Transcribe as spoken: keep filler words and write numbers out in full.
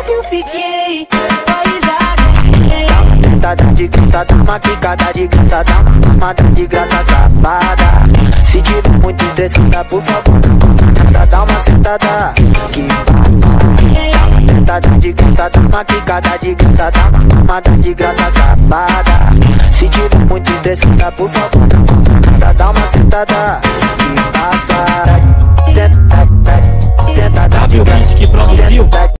que eu fiquei. Sentada de graça, dá uma picada de graça, dá uma mamada de graça safada. Se tiver muito estressada, por favor, dá uma sentada que passa. Sentada de graça, dá uma picada de graça, dá uma mamada de graça safada. Se tiver muito estressada, por favor, dá uma sentada que passa. Sentada, sentada de graça, que produziu.